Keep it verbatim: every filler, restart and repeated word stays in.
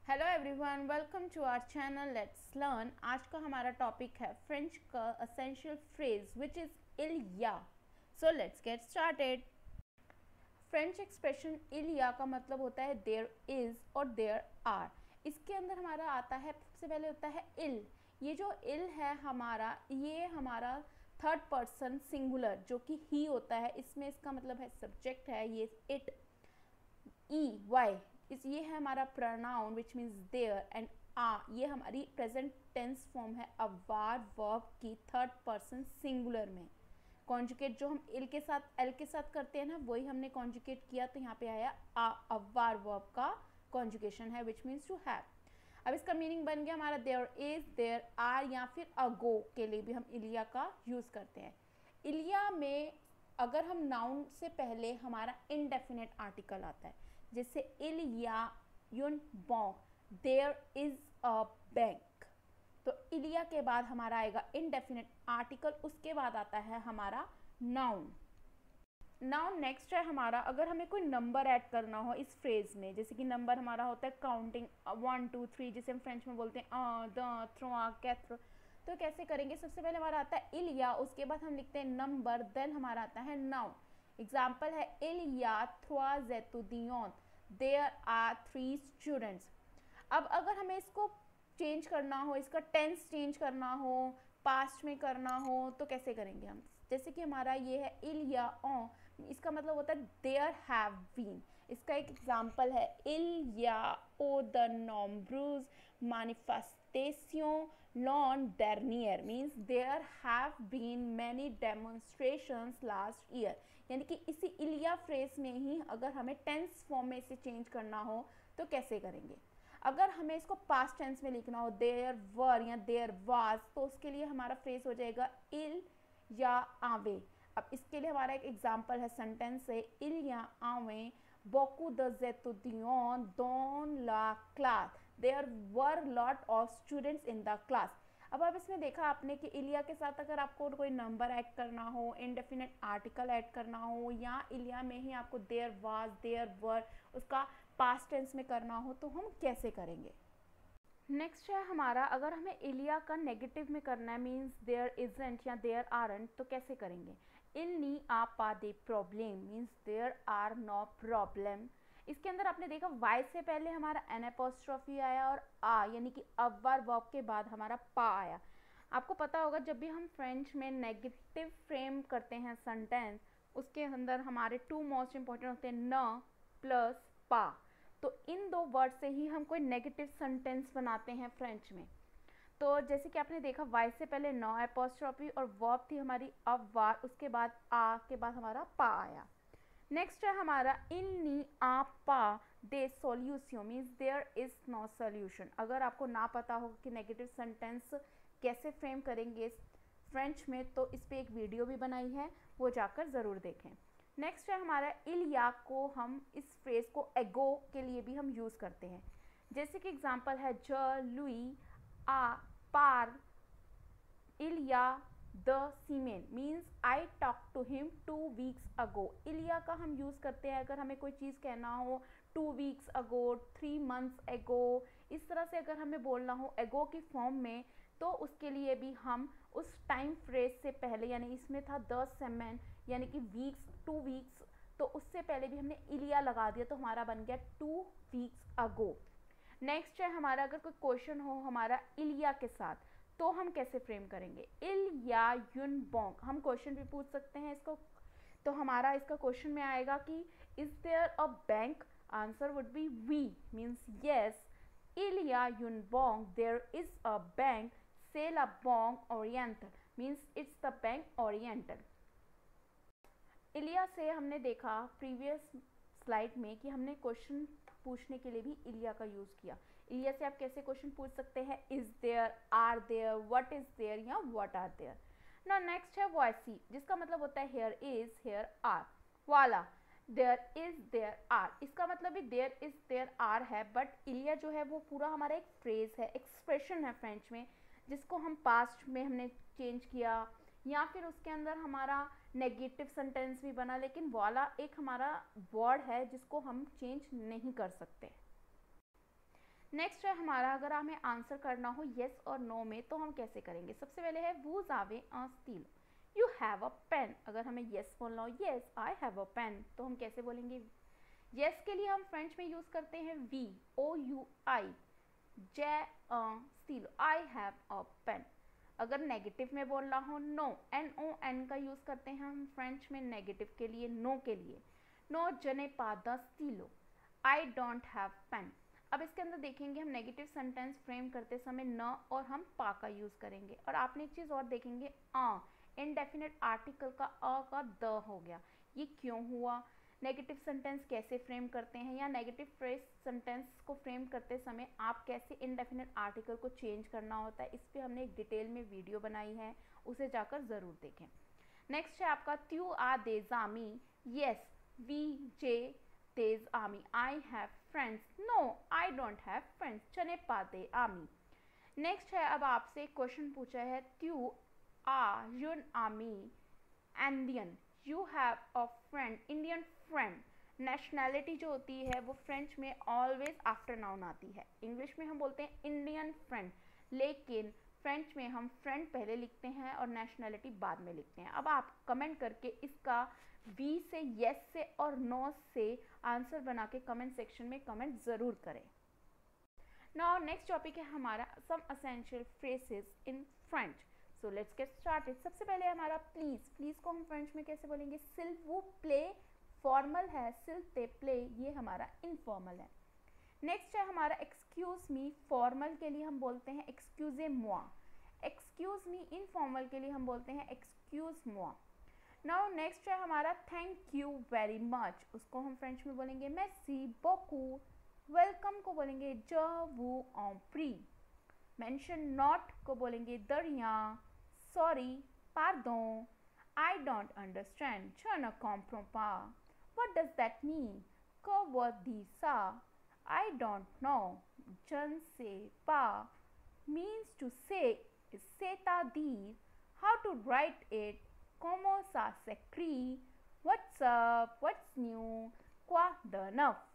Hello everyone, welcome to our channel let's learn. आज का हमारा टॉपिक है फ्रेंच का असेंशियल फ्रेज विच इज़ इल या। So let's get started. French expression इल या का मतलब होता है देयर इज़ और देयर आर। इसके अंदर हमारा आता है, सबसे पहले होता है इल। ये जो इल है हमारा, ये हमारा थर्ड पर्सन सिंगुलर जो कि ही होता है, इसमें इसका मतलब है सब्जेक्ट है ये इट, ई वाई इस ये है हमारा pronoun which means there, and आ ये हमारी प्रेजेंट टेंस फॉर्म है अवार वर्ब की थर्ड पर्सन सिंगुलर में। कॉन्जुकेट जो हम इल के साथ एल के साथ करते हैं ना, वही हमने कॉन्जुकेट किया, तो यहाँ पे आया आ अवार वर्ब का कॉन्जुकेशन है विच मीन्स टू हैव। अब इसका मीनिंग बन गया हमारा देयर इज, देयर आर, या फिर अगो के लिए भी हम इलिया का यूज़ करते हैं। इलिया में अगर हम नाउन से पहले हमारा इनडेफिनेट आर्टिकल आता है, जैसे इल या युन बॉन्ग, देयर इज अ बैंक, तो इलिया के बाद हमारा आएगा इनडेफिनेट आर्टिकल, उसके बाद आता है हमारा नाउन। नाउन नेक्स्ट है हमारा, अगर हमें कोई नंबर ऐड करना हो इस फ्रेज में, जैसे कि नंबर हमारा होता है काउंटिंग वन टू थ्री, जिसे हम फ्रेंच में बोलते हैं अ द थ्रो कैथ्रो, तो कैसे करेंगे? सबसे पहले हमारा आता है इल या, उसके बाद हम लिखते हैं नंबर, देन हमारा आता है नाउन। एग्जाम्पल है इल या थ्रोआ जेतुदियोन, देयर आर थ्री स्टूडेंट्स। अब अगर हमें इसको चेंज करना हो, इसका टेंस चेंज करना हो, पास्ट में करना हो, तो कैसे करेंगे हम? जैसे कि हमारा ये है इल या ओ, इसका मतलब होता है देयर हैव बीन। इसका एक एग्जाम्पल है इल या ओ द नॉम्ब्रूज मैनिफेस्टेशन लॉन डेर्नियर, means there have been many demonstrations last year. यानी कि इसी इलिया फ्रेज में ही अगर हमें टेंस फॉर्म में इसे चेंज करना हो तो कैसे करेंगे? अगर हमें इसको पास्ट टेंस में लिखना हो, देयर वर या देयर वाज, तो उसके लिए हमारा फ्रेज हो जाएगा इल या आवे। अब इसके लिए हमारा एक एग्जाम्पल है, सेंटेंस है इल या आवे बोकू द जेतुदियोन दोन ला क्लास, there were lot of students in the class. अब आप इसमें देखा आपने कि इलिया के साथ अगर आपको कोई नंबर ऐड करना हो, इनडेफिनेट आर्टिकल ऐड करना हो, या इलिया में ही आपको देयर वाज देयर वर उसका पास्ट टेंस में करना हो, तो हम कैसे करेंगे? नेक्स्ट है हमारा, अगर हमें इलिया का नेगेटिव में करना है, मीन्स देयर इजेंट या देयर आरंट, तो कैसे करेंगे? इल नी आ पा दे प्रॉब्लम, means there are no problem. इसके अंदर आपने देखा वाई से पहले हमारा एन एपोस्ट्रॉफी आया और आ यानी कि अव्वार वर्ब के बाद हमारा पा आया। आपको पता होगा जब भी हम फ्रेंच में नेगेटिव फ्रेम करते हैं सेंटेंस, उसके अंदर हमारे टू मोस्ट इंपॉर्टेंट होते हैं न प्लस पा। तो इन दो वर्ड से ही हम कोई नेगेटिव सेंटेंस बनाते हैं फ्रेंच में। तो जैसे कि आपने देखा वाई से पहले नो एपोस्ट्रॉफी और वर्ब थी हमारी अव्वार, उसके बाद आ के बाद हमारा पा आया। नेक्स्ट है हमारा इन नी आ पा दे सॉल्यूशन, means there is no solution. अगर आपको ना पता हो कि नेगेटिव सेंटेंस कैसे फ्रेम करेंगे फ्रेंच में, तो इस पर एक वीडियो भी बनाई है, वो जाकर ज़रूर देखें। नेक्स्ट है हमारा इल या को हम इस फ्रेज को एगो के लिए भी हम यूज़ करते हैं। जैसे कि एग्जांपल है ज लुई आ पार इल या द सीमेन, means I talk to him two weeks ago. इलिया का हम यूज़ करते हैं अगर हमें कोई चीज़ कहना हो, two weeks ago, three months ago, इस तरह से अगर हमें बोलना हो एगो की फॉर्म में, तो उसके लिए भी हम उस टाइम फ्रेज से पहले, यानी इसमें था द सेमेन यानी कि वीक्स, टू वीक्स, तो उससे पहले भी हमने इलिया लगा दिया, तो हमारा बन गया टू वीक्स अगो। नेक्स्ट है हमारा, अगर कोई क्वेश्चन हो हमारा इलिया के साथ, तो हम कैसे फ्रेम करेंगे? इल या युन बोंग, हम क्वेश्चन भी पूछ सकते हैं इसको। तो हमारा इसका क्वेश्चन में आएगा कि is there a bank, answer would be वी, मीन्स यस। इल या युन बोंग देयर इज अ बैंक, से ला बोंग ओरिएंटल, means it's the bank oriental. इलिया से हमने देखा प्रीवियस स्लाइड में कि हमने क्वेश्चन पूछने के लिए भी इलिया का यूज़ किया। इलिया से आप कैसे क्वेश्चन पूछ सकते हैं? Is there, are there, what is there या what are there. Now next है वॉइसी, जिसका मतलब होता है हेयर इज, हेयर आर। वाला, देयर इज, देयर आर, इसका मतलब भी देयर इज, देयर आर है, बट इलिया जो है वो पूरा हमारा एक फ्रेज है, एक्सप्रेशन है फ्रेंच में, जिसको हम पास्ट में हमने चेंज किया, या फिर उसके अंदर हमारा नेगेटिव सेंटेंस भी बना, लेकिन वाला एक हमारा वर्ड है जिसको हम चेंज नहीं कर सकते। नेक्स्ट है हमारा, अगर हमें आंसर करना हो येस और नो में तो हम कैसे करेंगे। सबसे पहले है वूज आवे अ स्टील, यू हैव अ पेन। अगर हमें येस बोलना हो, yes I have a pen, तो हम कैसे बोलेंगे। येस के लिए हम फ्रेंच में यूज करते हैं वी, ओ यू आई, जे स्टील, आई हैव अ पेन। अगर नेगेटिव में बोलना हो नो, एन ओ एन का यूज करते हैं हम फ्रेंच में नेगेटिव के लिए, नो के लिए, नो जने पादा स्टीलो, आई डोंट हैव पेन। अब इसके अंदर देखेंगे हम नेगेटिव सेंटेंस फ्रेम करते समय न और हम पा का यूज करेंगे। और आपने एक चीज और देखेंगे, आ इनडेफिनेट आर्टिकल का अ का द हो गया। ये क्यों हुआ, नेगेटिव सेंटेंस कैसे फ्रेम करते हैं, या नेगेटिव फ्रेज सेंटेंस को फ्रेम करते समय आप कैसे इनडेफिनेट आर्टिकल को चेंज करना होता है, इस पर हमने एक डिटेल में वीडियो बनाई है, उसे जाकर ज़रूर देखें। नेक्स्ट है आपका त्यू आ देज आमी, येस वी जे देज आमी, I have friends, no I don't have friends, चने पाते आमी। नेक्स्ट है, अब आपसे एक क्वेश्चन पूछा है, त्यू आ युन आमी इंडियन, you have a friend, Indian friend. Nationality जो होती है वो फ्रेंच में ऑलवेज आफ्टर नाउन आती है, इंग्लिश में हम बोलते हैं इंडियन फ्रेंड, लेकिन फ्रेंच में हम फ्रेंड पहले लिखते हैं और नेशनैलिटी बाद में लिखते हैं। अब आप कमेंट करके इसका वी से, येस से और नो से आंसर बना के कमेंट सेक्शन में कमेंट ज़रूर करें। नाउ नेक्स्ट टॉपिक है हमारा some essential phrases in French. So let's get started. सबसे पहले हमारा प्लीज़, प्लीज़ को हम फ्रेंच में कैसे बोलेंगे, सिल वो प्ले फॉर्मल है, सिल ते प्ले ये हमारा इनफॉर्मल है। नेक्स्ट है हमारा एक्सक्यूज मी, फॉर्मल के लिए हम बोलते हैं एक्सक्यूजे मुआ, एक्सक्यूज मी इनफॉर्मल के लिए हम बोलते हैं एक्सक्यूज मुआ। नाउ नेक्स्ट है हमारा थैंक यू वेरी मच, उसको हम फ्रेंच में बोलेंगे मेर्सी बोकू। वेलकम को बोलेंगे ज वू ऑन प्री। मेंशन नॉट को बोलेंगे दरिया, सॉरी पार्दों, I don't understand, je ne comprends pas, what does that mean, que veut dire ça, I don't know, je ne sais pas, means to say, c'est-à-dire, how to write it, comment ça s'écrit, what's up, what's new, quoi de neuf।